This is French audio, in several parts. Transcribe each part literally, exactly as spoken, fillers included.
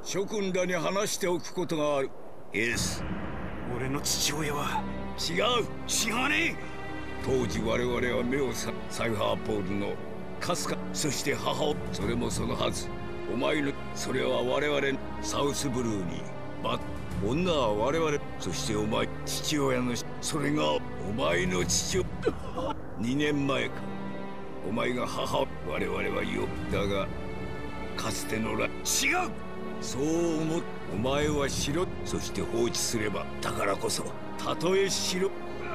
諸君らに話しておくことがある。エース、 俺の父親は違う。 違わねえ。 当時我々は目をさサイファーポールのかすか、そして母親、それもそのはず。お前のそれは我々サウスブルーにバ女は我々、そしてお前父親の、それがお前の父親にねんまえか。お前が母、我々はよだがかつてのら違う。そう思っお前は城、そして放置すれば、だからこそたとえ城。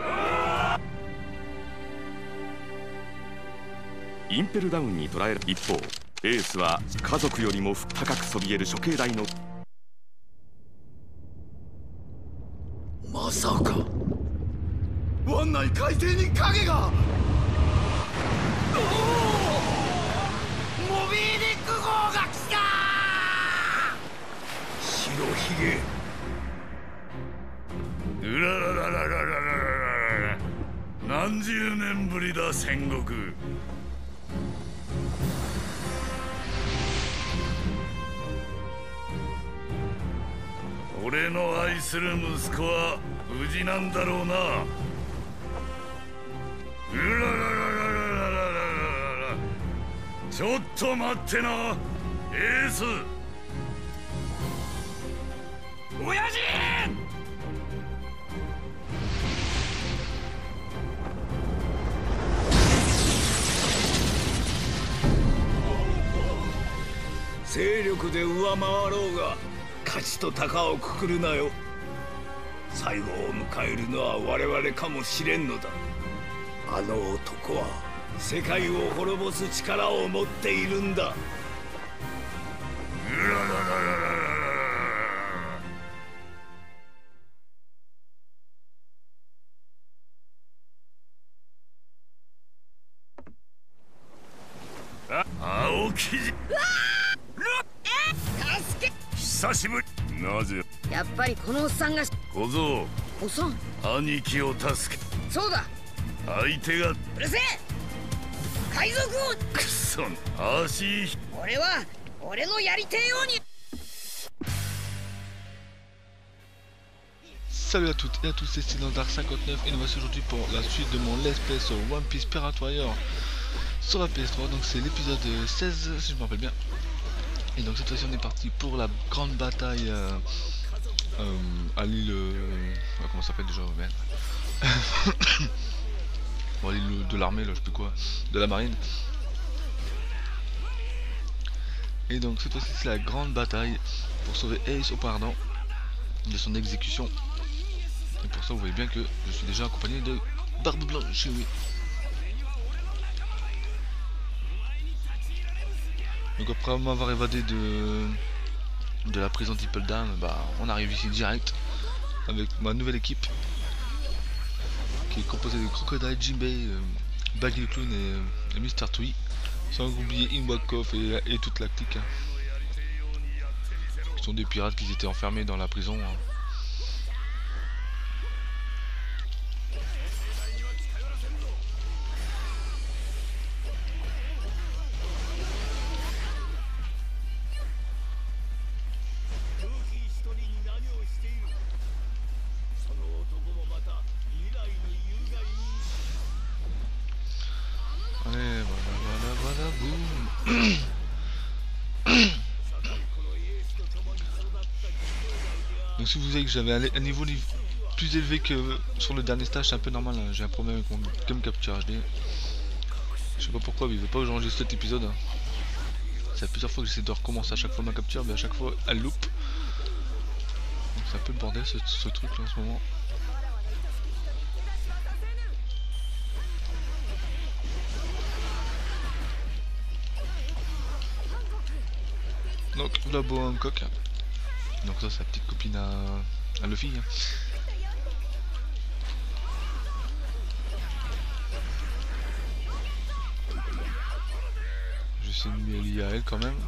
インペルダウンに捕らえる一方、エースは家族よりも高くそびえる処刑台の。 まさか湾内海底に影が。 モビーディック号が来た。 白ひげ。 うららららららららら。何十年ぶりだ戦国。俺の愛する息子は無事なんだろうな。うらららららららららら。ちょっと待ってなエース。 親父。 勢力で上回ろうが勝ちと鷹をくくるなよ。最後を迎えるのは我々かもしれんのだ。あの男は世界を滅ぼす力を持っているんだ。 うららららららら。あ、青生地。 助け。 久しぶり。なぜやっぱりこのおっさんが。 小僧、 おっさん。 兄貴を助け。 そうだ。 相手が。 うるせえ。海賊王。 くそ、足。 俺は俺のやりてえように。 Salut à toutes et à tous, c'est Stylan Dark cinquante-neuf et nous voici aujourd'hui pour la suite de mon Let's Play sur One Piece Pirate Warrior sur la P S trois. Donc c'est l'épisode seize si je me rappelle bien. Et donc cette fois-ci on est parti pour la grande bataille euh, euh, à l'île... Euh, comment ça s'appelle déjà, merde. Bon, l'île de l'armée, là, je sais plus quoi, de la marine. Et donc cette fois-ci c'est la grande bataille pour sauver Ace au pardon de son exécution. Et pour ça vous voyez bien que je suis déjà accompagné de Barbe Blanche, oui. Donc après m'avoir évadé de de la prison Triple Dame, bah on arrive ici direct avec ma nouvelle équipe qui est composée de Crocodile, Jinbei, euh, Baggy le Clown et, euh, et Mister Twee, sans oublier Inwakov et, et toute la clique, hein. Qui sont des pirates qui étaient enfermés dans la prison, hein. Allez, voilà, voilà, voilà, boum. Donc si vous voyez que j'avais un, un niveau plus élevé que sur le dernier stage, c'est un peu normal, hein. J'ai un problème avec mon Cam Capture H D. Je sais pas pourquoi, mais il veut pas que j'enregistre cet épisode, hein. Ça fait plusieurs fois que j'essaie de recommencer à chaque fois ma capture, mais à chaque fois elle loupe. Donc c'est un peu le bordel ce, ce truc là en ce moment. Donc la Boa Hancock. Donc ça c'est la petite copine à, à Luffy, hein. J'essaie de m'y allier à elle quand même.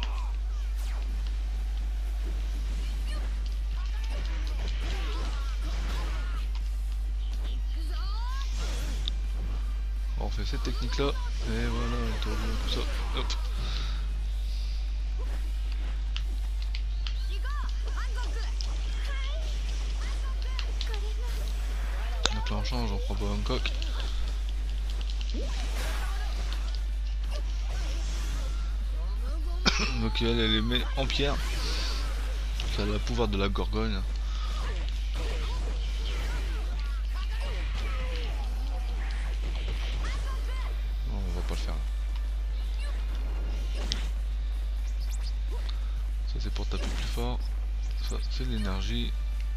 On fait cette technique là et voilà, on tourne comme ça. Hop. change, on prend pas Hancock. Donc elle, elle les met en pierre. Ça a le pouvoir de la gorgone. Non, on va pas le faire là. Ça c'est pour taper plus fort. Ça c'est de l'énergie.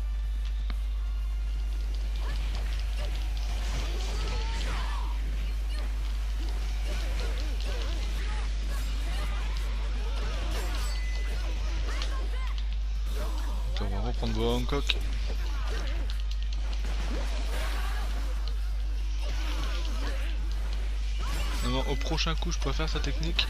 On va reprendre Boa Hancock. Non, au prochain coup je pourrais faire sa technique.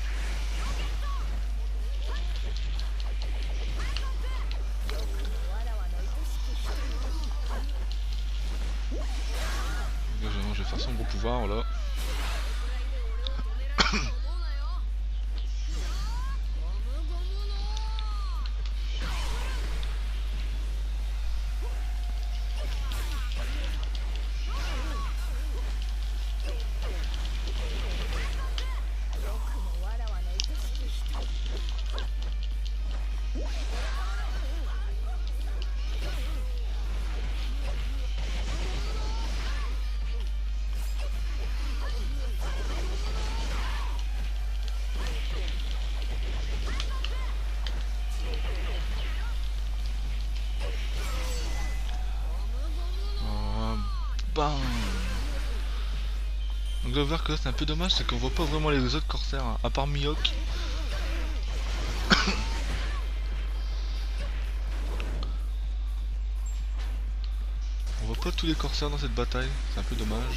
Je vais faire son gros pouvoir là. Bam. Donc là, voir que c'est un peu dommage, c'est qu'on voit pas vraiment les autres corsaires, hein, à part Mihawk. On voit pas tous les corsaires dans cette bataille, c'est un peu dommage.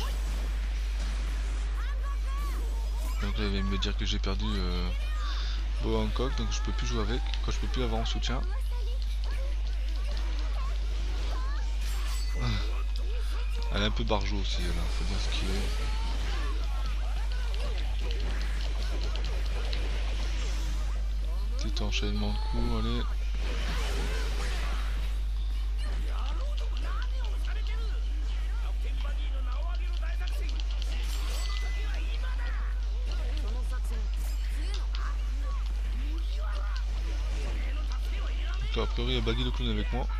Donc là il va me dire que j'ai perdu euh, Boa Hancock, donc je peux plus jouer avec, quand je peux plus avoir en soutien. Elle est un peu barjot aussi, là, faut dire ce qu'il est. Petit enchaînement de coups, allez. Donc là, a priori, il y a Baggy le clown avec moi.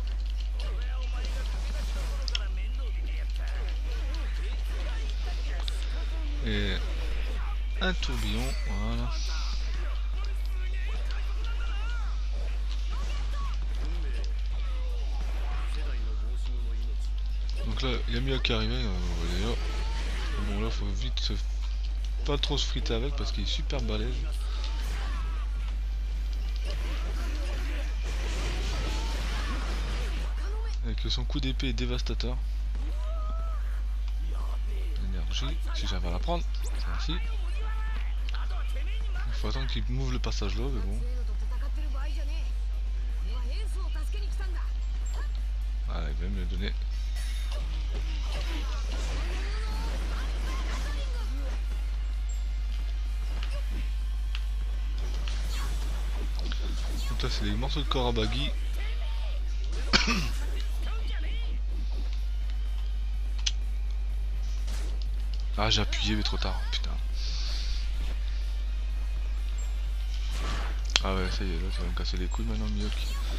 Et un tourbillon, voilà. Donc là, il y a Mihawk qui est arrivé, euh, d'ailleurs. Bon là, faut vite se... pas trop se friter avec parce qu'il est super balèze. Avec son coup d'épée est dévastateur. Si j'arrive à la prendre, merci. Il faut attendre qu'il m'ouvre le passage là, mais bon. Voilà, il va me le donner. Donc là, c'est les morceaux de corps à Baggy. Ah, j'ai appuyé mais trop tard, putain. Ah ouais, ça y est, là ça va me casser les couilles maintenant, Mihawk.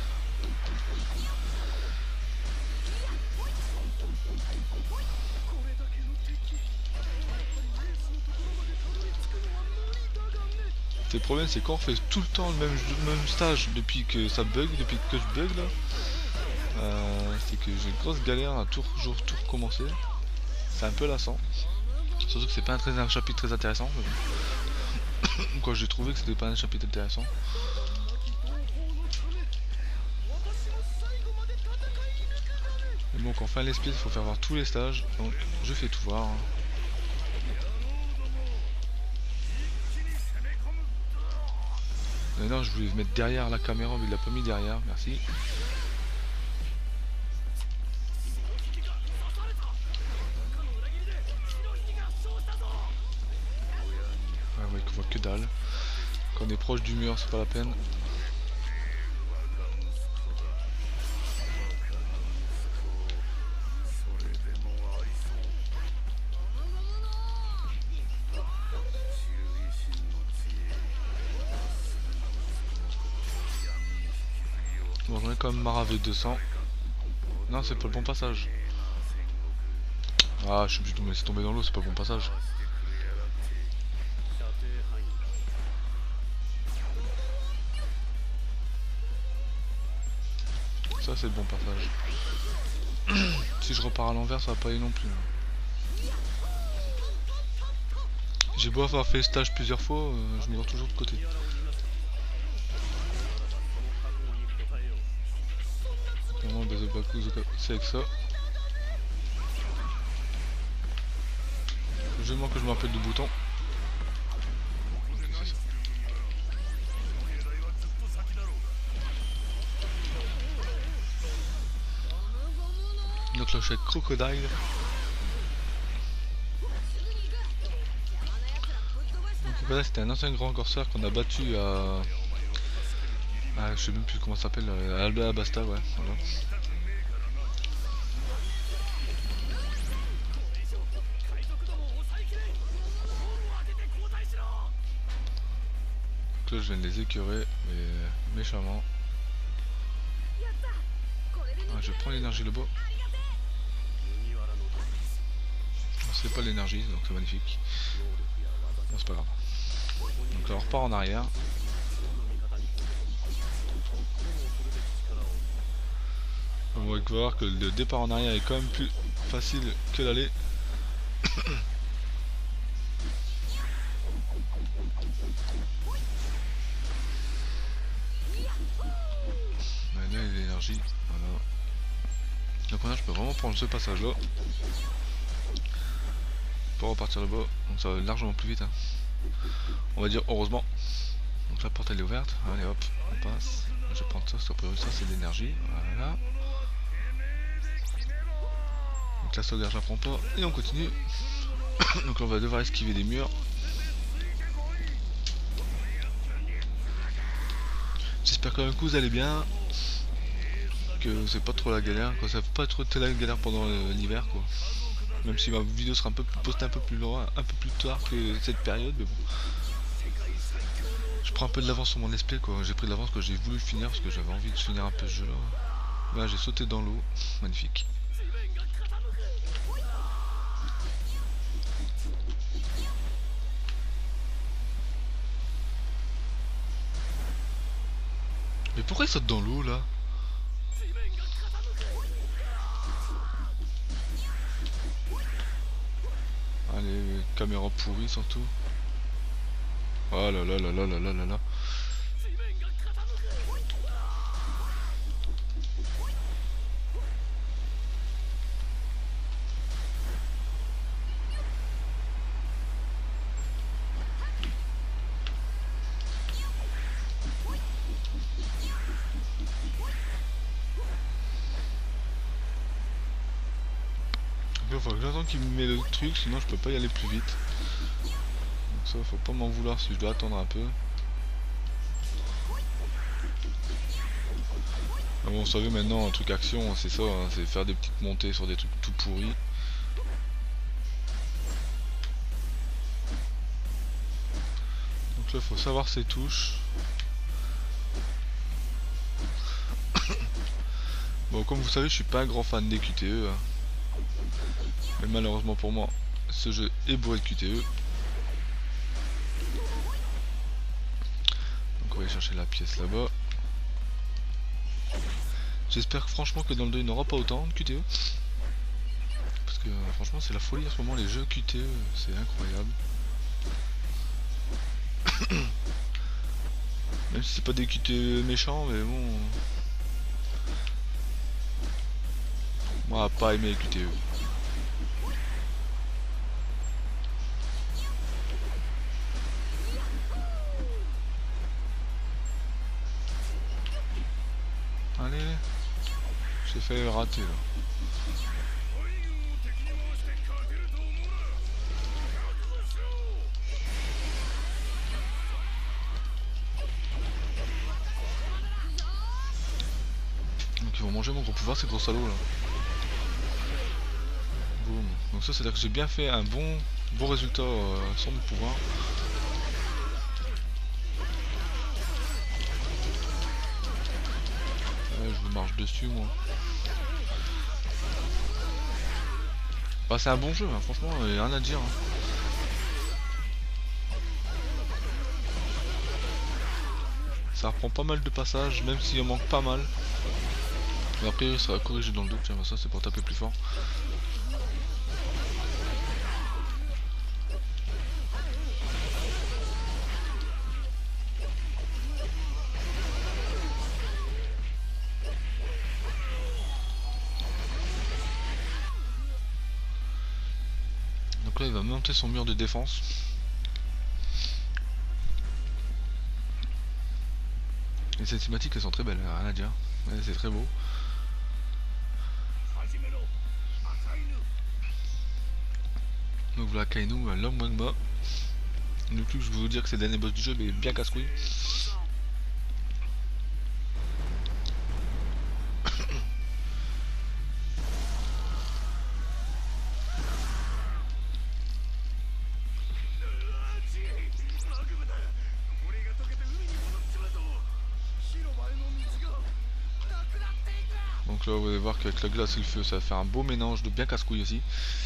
Le problème c'est quand on fait tout le temps le même, le même stage depuis que ça bug, depuis que je bug là. Euh, c'est que j'ai une grosse galère à toujours tout recommencer. C'est un peu lassant. Surtout que c'est pas un, très, un chapitre très intéressant. Quoi, j'ai trouvé que c'était pas un chapitre intéressant. Mais bon, quand on fait un l'esprit, il faut faire voir tous les stages. Donc je fais tout voir. Maintenant, je voulais mettre derrière la caméra, mais il l'a pas mis derrière. Merci. On voit que dalle. Quand on est proche du mur, c'est pas la peine. Bon, j'en ai quand même marre avec deux cents. Non, c'est pas le bon passage. Ah, je suis obligé de me laisser tomber dans l'eau, c'est pas le bon passage. Ça, c'est le bon passage. Si je repars à l'envers, ça va pas aller non plus. J'ai beau avoir fait le stage plusieurs fois, euh, je me vois toujours de côté. Vraiment, c'est avec ça. Je demande que je me rappelle du bouton. Okay, c'est ça. Donc là je suis avec Crocodile. Donc Crocodile c'était un ancien grand corsaire qu'on a battu à... Ah, je sais même plus comment ça s'appelle, à Alabasta, ouais. Voilà. Donc là je viens de les écœurer, mais méchamment. Ah, je prends l'énergie là-bas. C'est pas l'énergie, donc c'est magnifique. Bon, c'est pas grave. Donc là on repart en arrière. On va voir que le départ en arrière est quand même plus facile que l'aller. Là il y a l'énergie. Voilà. Donc maintenant je peux vraiment prendre ce passage là. Pour repartir là-bas. Donc ça va largement plus vite. Hein. On va dire heureusement. Donc la porte elle est ouverte. Allez hop, on passe. Je vais prendre ça, ça c'est de l'énergie. Voilà. Donc la sauvegarde je la prends pas. Et on continue. Donc là, on va devoir esquiver des murs. J'espère quand même que vous allez bien. Que c'est pas trop la galère. Quoi. Ça va pas trop la galère pendant euh, l'hiver quoi. Même si ma vidéo sera un peu plus postée un peu plus loin, un peu plus tard que cette période, mais bon. Je prends un peu de l'avance sur mon let's play quoi. J'ai pris de l'avance que j'ai voulu finir parce que j'avais envie de finir un peu ce jeu là. Là j'ai sauté dans l'eau, magnifique. Mais pourquoi il saute dans l'eau là? Allez, caméra pourrie surtout. Oh là là là là là là là là. Il faut que j'attends qu'il me met le truc, sinon je peux pas y aller plus vite. Donc ça, faut pas m'en vouloir si je dois attendre un peu. Ah bon, vous savez maintenant, un truc action, c'est ça, hein, c'est faire des petites montées sur des trucs tout pourris. Donc là, faut savoir ses touches. Bon, comme vous savez, je suis pas un grand fan des Q T E. Hein. Mais malheureusement pour moi, ce jeu est bourré de Q T E. Donc on va aller chercher la pièce là-bas. J'espère franchement que dans le deux il n'y aura pas autant de Q T E. Parce que euh, franchement c'est la folie en ce moment les jeux Q T E, c'est incroyable. Même si c'est pas des Q T E méchants, mais bon... Moi pas aimé les Q T E. Allez, j'ai failli rater là. Donc ils vont manger mon gros pouvoir ces gros salauds là. Boum. Donc ça c'est à dire que j'ai bien fait un bon bon résultat euh, sans mon pouvoir. marche dessus moi. Bah c'est un bon jeu hein, franchement, il n'y a rien à dire. Hein. Ça reprend pas mal de passages, même s'il en manque pas mal. Mais après ça va corriger dans le dos, tiens bah ça c'est pour taper plus fort. Donc là il va monter son mur de défense. Et ces cinématiques elles sont très belles, rien à dire. Ouais, c'est très beau. Donc voilà Kainu, l'homme Wangba. Le plus que je veux vous dire que c'est le dernier boss du jeu mais bien casse-couille. Donc là vous allez voir qu'avec la glace et le feu ça va faire un beau mélange de bien casse-couille aussi.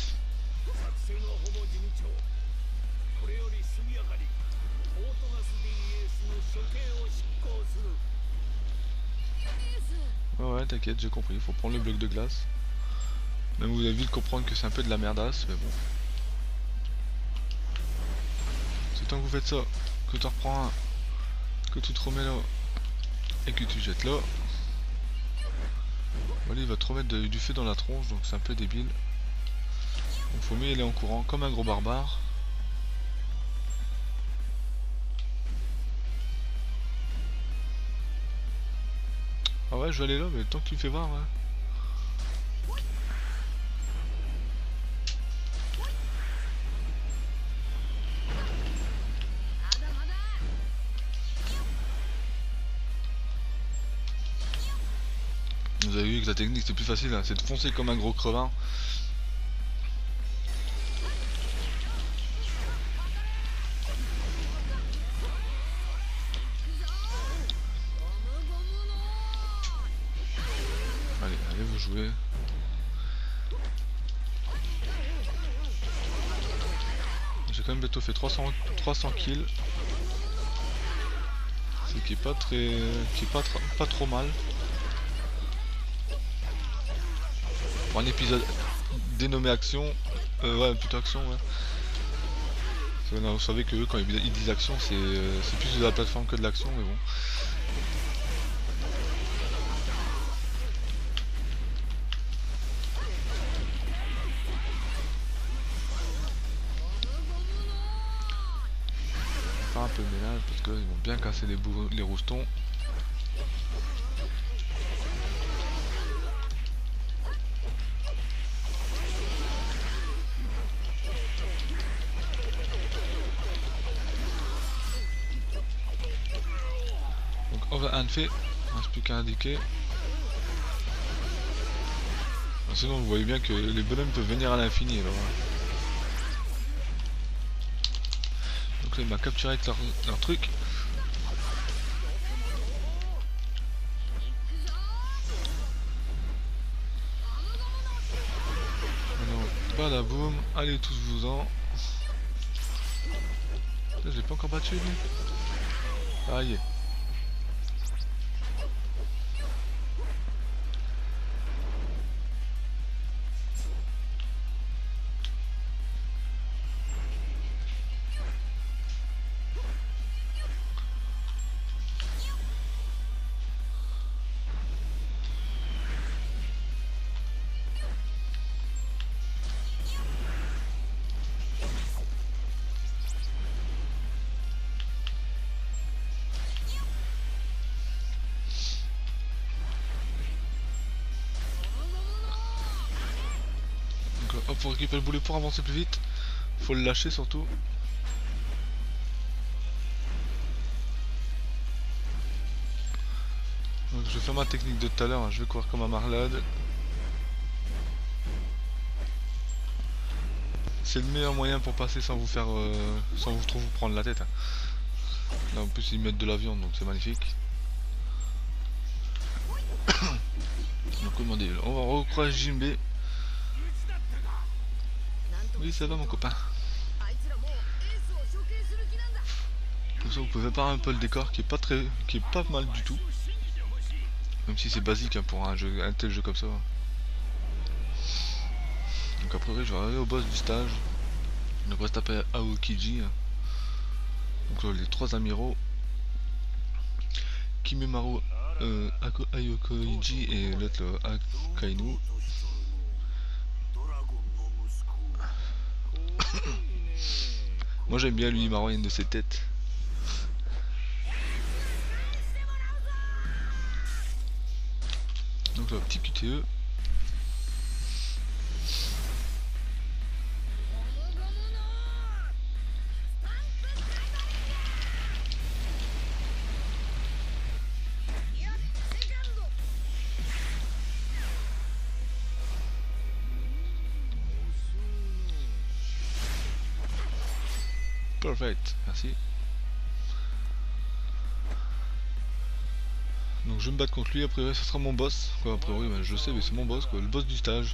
Ouais ouais t'inquiète j'ai compris, il faut prendre le bloc de glace. Même vous allez vite comprendre que c'est un peu de la merdasse mais bon. C'est tant que vous faites ça, que tu reprends un, que tu te remets là et que tu jettes là. Voilà, il va te remettre de, du feu dans la tronche, donc c'est un peu débile. Donc faut mieux y aller en courant, comme un gros barbare. Ah ouais, je vais aller là, mais tant que tu me fais voir, ouais. Vous avez vu que la technique c'est plus facile, hein, c'est de foncer comme un gros crevin. Allez, allez vous jouez. J'ai quand même bientôt fait trois cents, trois cents kills. Ce qui est pas très, qui est pas, pas trop mal. Pour un épisode dénommé action, euh, ouais plutôt action ouais. Parce que, non, vous savez que eux quand ils disent action c'est euh, plus de la plateforme que de l'action mais bon. Faire un peu de ménage parce qu'ils vont bien casser les, les roustons. Over un fait, il ne reste plus qu'à indiquer. Sinon vous voyez bien que les bonhommes peuvent venir à l'infini alors. Donc là il m'a capturé avec leur, leur truc. Alors, badaboum, allez tous vous en. J'ai pas encore battu lui. Ah y est. Hop, faut récupérer le boulet pour avancer plus vite. Faut le lâcher surtout. Donc je vais faire ma technique de tout à l'heure, hein. Je vais courir comme un malade. C'est le meilleur moyen pour passer sans vous faire euh, sans vous trop vous prendre la tête. Hein. Là en plus ils mettent de la viande donc c'est magnifique. recommander. On va recroiser Jinbei. Oui, ça va mon copain. Comme ça vous pouvez voir un peu le décor qui est pas très, qui est pas mal du tout. Même si c'est basique hein, pour un jeu, un tel jeu comme ça. Donc après je vais arriver au boss du stage. On va se taper Aokiji. Donc là, les trois amiraux. Kimemaru, euh, Aokiji et l'autre le Akainu. Moi j'aime bien lui, il m'a renvoyé une de ses têtes. Donc là, petit Q T E. Perfect, merci. Donc je vais me battre contre lui, après ouais, ce sera mon boss. Quoi, après oui, bah, je sais, mais c'est mon boss, quoi, le boss du stage.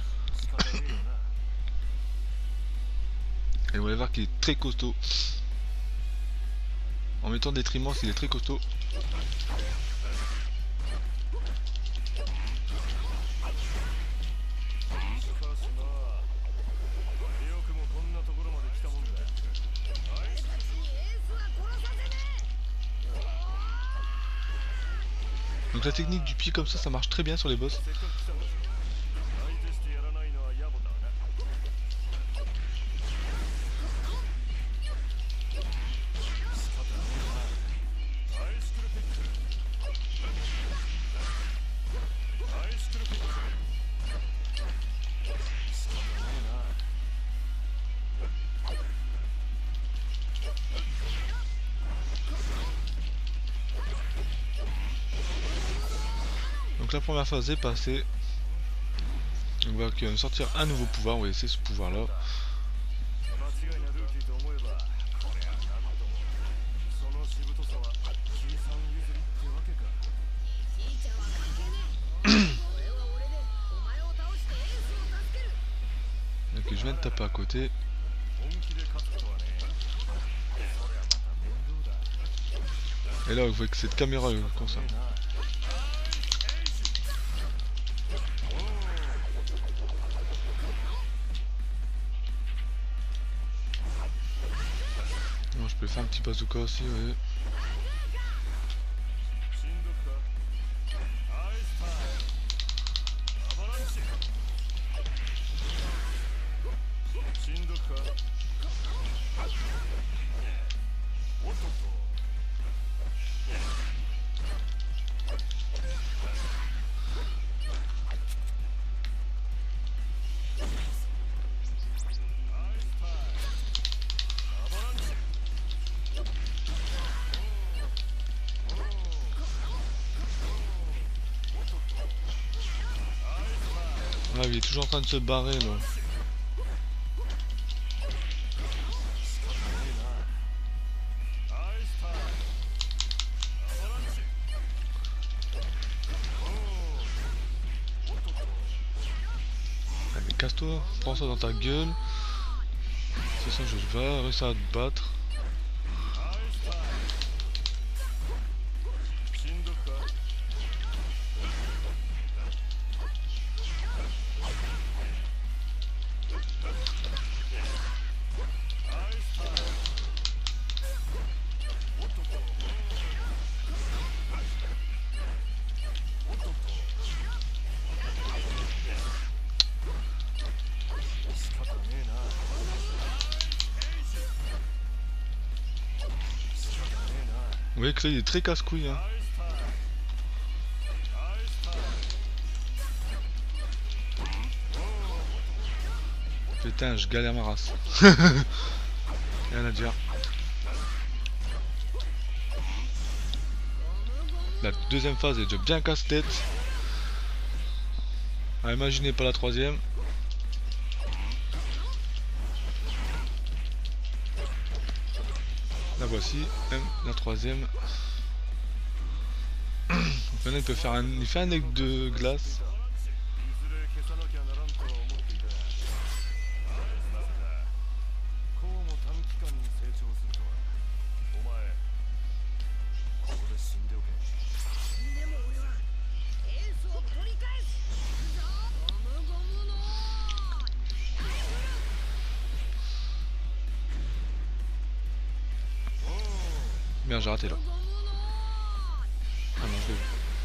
Et vous allez voir qu'il est très costaud. En mettant des triments, il est très costaud. Donc la technique du pied comme ça, ça marche très bien sur les boss. Donc la première phase est passée. On va sortir un nouveau pouvoir, oui c'est ce pouvoir là. Ok, je viens de taper à côté. Et là vous voyez que cette caméra est comme ça. Je peux faire un petit bazooka aussi, oui. Ah, il est toujours en train de se barrer là. Allez, casse-toi, prends ça dans ta gueule. C'est ça, je vais réussir à te battre. Vous voyez que là il est très casse-couille hein. Putain, je galère ma race. Rien à dire. La deuxième phase est déjà bien casse-tête. Ah, imaginez pas la troisième. La voici, même la troisième. Donc maintenant il peut faire un, il fait un aigle de glace. Merde, j'ai raté là. Ah non, je l'ai vu.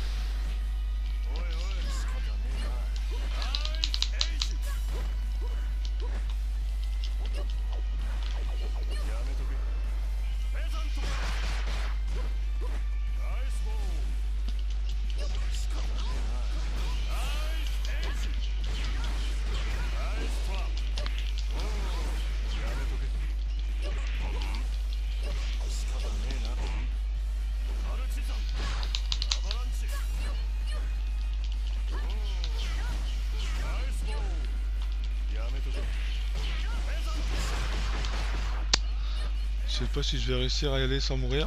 Je sais pas si je vais réussir à y aller sans mourir.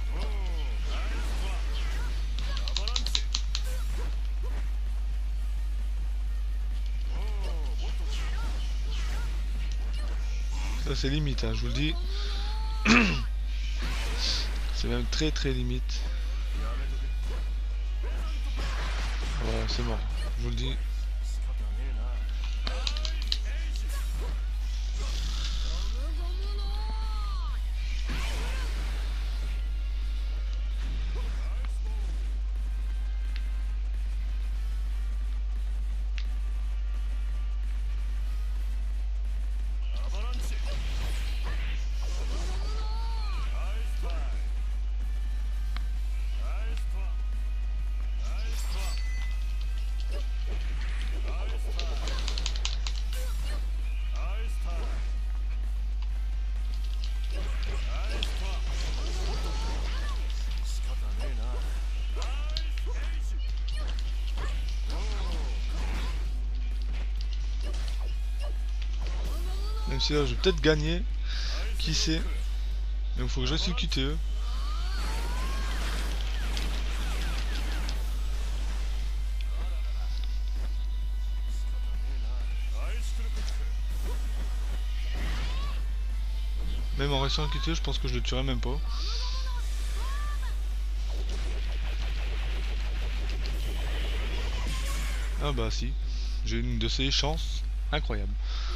Ça c'est limite, hein, je vous le dis. C'est même très très limite. Voilà, c'est mort, je vous le dis. Même si là je vais peut-être gagner, qui sait. Mais il faut que je reste le Q T E. Même en restant le Q T E, je pense que je le tuerai même pas. Ah bah si, j'ai une de ces chances incroyables.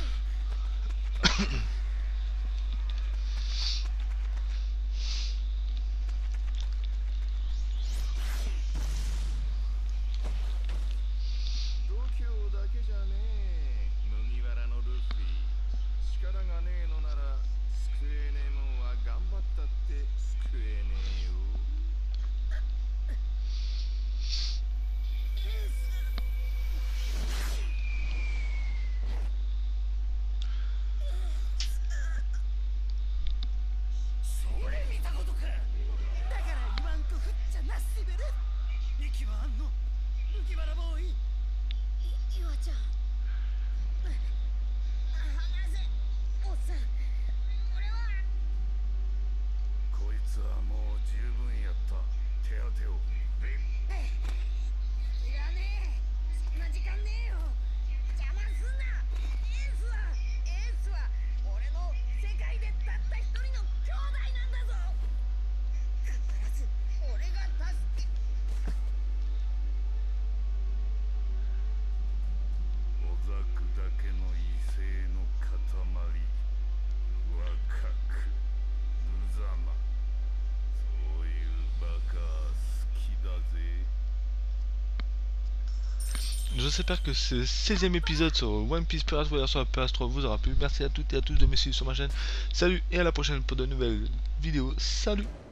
J'espère que ce seizième épisode sur One Piece Pirate Warrior sur la P S trois vous aura plu. Merci à toutes et à tous de me suivre sur ma chaîne. Salut et à la prochaine pour de nouvelles vidéos. Salut!